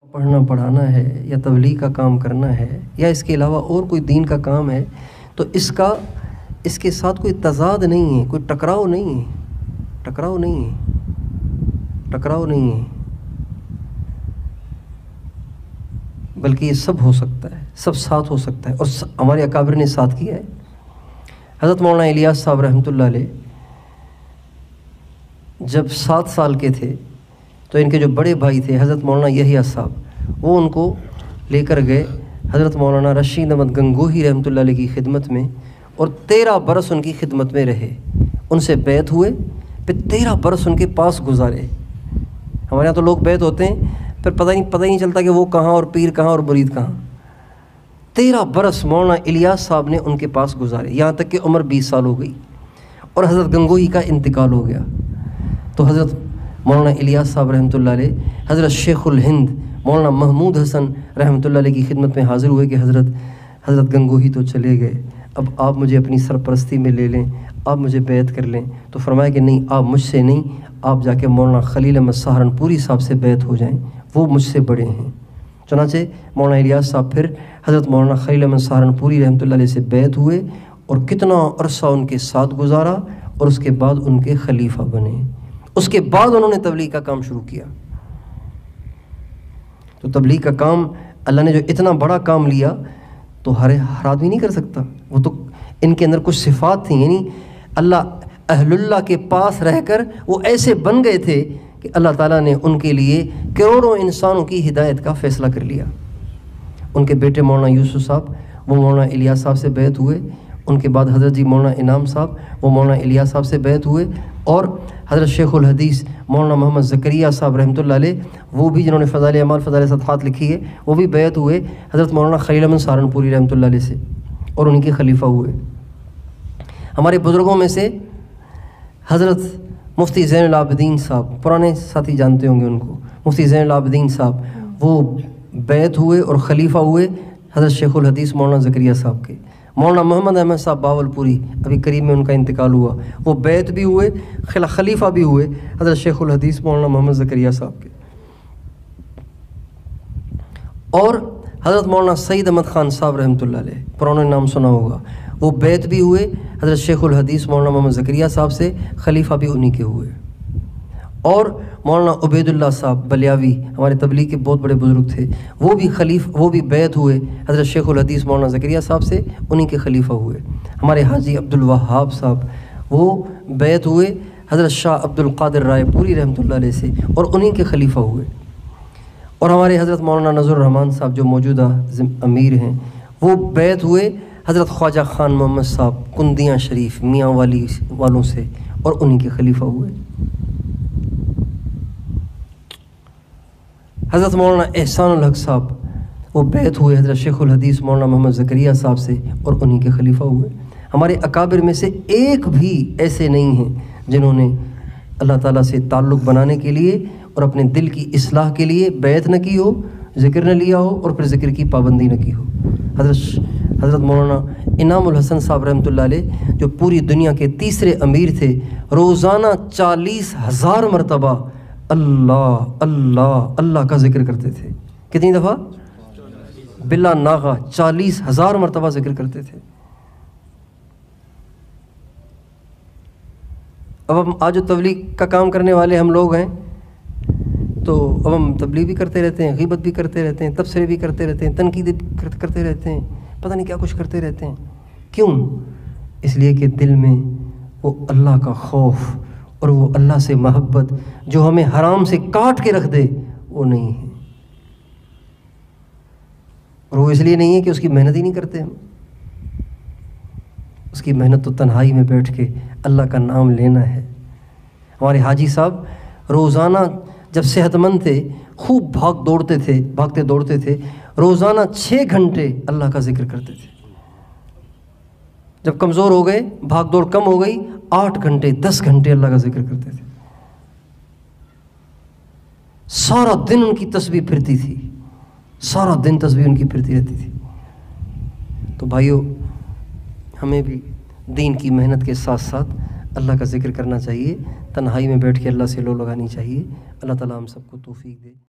پڑھنا پڑھانا ہے یا تبلیغ کا کام کرنا ہے یا اس کے علاوہ اور کوئی دین کا کام ہے تو اس کے ساتھ کوئی تضاد نہیں ہے، کوئی ٹکراؤ نہیں ہے، ٹکراؤ نہیں ہے، بلکہ یہ سب ہو سکتا ہے، سب ساتھ ہو سکتا ہے، اور ہمارے اکابر نے ساتھ کیا ہے۔ حضرت مولانا الیاس صاحب رحمۃ اللہ علیہ جب 7 سال کے تھے تو ان کے جو بڑے بھائی تھے حضرت مولانا یحییٰ صاحب، وہ ان کو لے کر گئے حضرت مولانا رشید احمد گنگوہی رحمۃ اللہ علیہ کی خدمت میں، اور 13 برس ان کی خدمت میں رہے، ان سے بیعت ہوئے، پھر 13 برس ان کے پاس گزارے۔ ہمارے یہاں تو لوگ بیعت ہوتے ہیں پھر پتہ ہی نہیں چلتا کہ وہ کہاں اور پیر کہاں اور مرید کہاں۔ 13 برس مولانا الیاس صاحب نے ان کے پاس گزارے، یہاں تک کہ عمر 20 سال ہو گئی اور حضرت گنگوہی کا انتقال ہو گیا۔ تو حضرت مولانا الیاس صاحب رحمۃ اللہ علیہ حضرت شیخ الہند مولانا محمود حسن رحمۃ اللہ علیہ کی خدمت میں حاضر ہوئے کہ حضرت گنگوہی تو چلے گئے، اب آپ مجھے اپنی سرپرستی میں لے لیں، آپ مجھے بیعت کر لیں۔ تو فرمایا کہ نہیں، آپ مجھ سے نہیں، آپ جا کے مولانا خلیل احمد سہارنپوری صاحب سے بیعت ہو جائیں، وہ مجھ سے بڑے ہیں۔ چنانچہ مولانا الیاس صاحب پھر حضرت مولانا خلیل احمد سہارنپوری رحمۃ اللہ علیہ سے بیعت ہوئے اور کتنا عرصہ ان کے ساتھ گزارا، اور اس کے بعد ان کے خلیفہ بنے۔ اس کے بعد انہوں نے تبلیغ کا کام شروع کیا۔ تو تبلیغ کا کام اللہ نے جو اتنا بڑا کام لیا تو ہر آدمی نہیں کر سکتا، وہ تو ان کے اندر کچھ صفات تھیں، یعنی اہل اللہ کے پاس رہ کر وہ ایسے بن گئے تھے کہ اللہ تعالیٰ نے ان کے لیے کروڑوں انسانوں کی ہدایت کا فیصلہ کر لیا۔ ان کے بیٹے مولانا یوسف صاحب وہ مولانا الیاس صاحب سے بیعت ہوئے، ان کے بعد حضرت جی مولانا انعام صاحب وہ مولانا الیاس صاحب سے بیعت ہوئے، اور حضرت شیخ الحدیث مولانا محمد زکریا صاحب رحمۃ اللہ علیہ وہ بھی جنہوں نے فضائل اعمال فضائل صدقات لکھی ہے، وہ بھی بیعت ہوئے حضرت مولانا خلیل احمد سہارنپوری رحمۃ اللہ علیہ سے، اور ان کے خلیفہ ہوئے۔ ہمارے بزرگوں میں سے حضرت مفتی زین العابدین صاحب، پرانے ساتھی جانتے ہوں گے ان کو، مفتی زین العابدین صاحب وہ بیعت ہوئے اور خلیفہ ہوئے حضرت شیخ الحدیث مولانا زکریا صاحب کے۔ مولانا محمد احمد صاحب باولپوری ابھی قریب میں ان کا انتقال ہوا، وہ بیعت بھی ہوئے خلیفہ بھی ہوئے حضرت شیخ الحدیث مولانا محمد زکریا صاحب کے۔ اور حضرت مولانا سعید احمد خان صاحب رحمۃ اللہ علیہ، پرانا نام سنا ہوگا، وہ بیعت بھی ہوئے حضرت شیخ الحدیث مولانا محمد زکریا صاحب سے، خلیفہ بھی انہی کے ہوئے۔ اور مولانا عبید اللہ صاحب بلیاوی ہمارے تبلیغ کے بہت بڑے بزرگ تھے، وہ بھی بیعت ہوئے حضرت شیخ الحدیث مولانا زکریا صاحب سے، انہی کے خلیفہ ہوئے۔ ہمارے حاجی عبدالوہاب صاحب وہ بیعت ہوئے حضرت شاہ عبد القادر رائے پوری رحمۃ اللہ علیہ سے، اور انہی کے خلیفہ ہوئے۔ اور ہمارے حضرت مولانا نذر الرحمان صاحب جو موجودہ امیر ہیں، وہ بیعت ہوئے حضرت خواجہ خان محمد صاحب کندیاں شریف میاں والی والوں سے، اور انہی کے خلیفہ ہوئے۔ حضرت مولانا احسان الحق صاحب وہ بیعت ہوئے حضرت شیخ الحدیث مولانا محمد زکریا صاحب سے، اور انہی کے خلیفہ ہوئے۔ ہمارے اکابر میں سے ایک بھی ایسے نہیں ہیں جنہوں نے اللہ تعالیٰ سے تعلق بنانے کے لیے اور اپنے دل کی اصلاح کے لیے بیعت نہ کی ہو، ذکر نہ لیا ہو، اور پھر ذکر کی پابندی نہ کی ہو۔ حضرت مولانا انعام الحسن صاحب رحمۃ اللہ علیہ جو پوری دنیا کے تیسرے امیر تھے، روزانہ 40,000 مرتبہ اللہ اللہ اللہ کا ذکر کرتے تھے۔ کتنی دفعہ؟ بلا ناغہ 40,000 مرتبہ ذکر کرتے تھے۔ اب ہم آج جو تبلیغ کا کام کرنے والے ہم لوگ ہیں، تو اب ہم تبلیغ بھی کرتے رہتے ہیں، غیبت بھی کرتے رہتے ہیں، تبصرے بھی کرتے رہتے ہیں، تنقید کرتے رہتے ہیں، پتہ نہیں کیا کچھ کرتے رہتے ہیں۔ کیوں؟ اس لیے کہ دل میں وہ اللہ کا خوف اور وہ اللہ سے محبت جو ہمیں حرام سے کاٹ کے رکھ دے وہ نہیں ہے، اور وہ اس لیے نہیں ہے کہ اس کی محنت ہی نہیں کرتے ہم۔ اس کی محنت تو تنہائی میں بیٹھ کے اللہ کا نام لینا ہے۔ ہمارے حاجی صاحب روزانہ جب صحت مند تھے خوب بھاگتے دوڑتے تھے، روزانہ 6 گھنٹے اللہ کا ذکر کرتے تھے۔ جب کمزور ہو گئے، بھاگ دوڑ کم ہو گئی، 8 گھنٹے 10 گھنٹے اللہ کا ذکر کرتے تھے۔ سارا دن ان کی تسبیح پھرتی تھی، سارا دن تسبیح ان کی پھرتی رہتی تھی۔ تو بھائیو، ہمیں بھی دین کی محنت کے ساتھ ساتھ اللہ کا ذکر کرنا چاہیے، تنہائی میں بیٹھ کے اللہ سے لو لگانی چاہیے۔ اللہ تعالیٰ ہم سب کو توفیق دے۔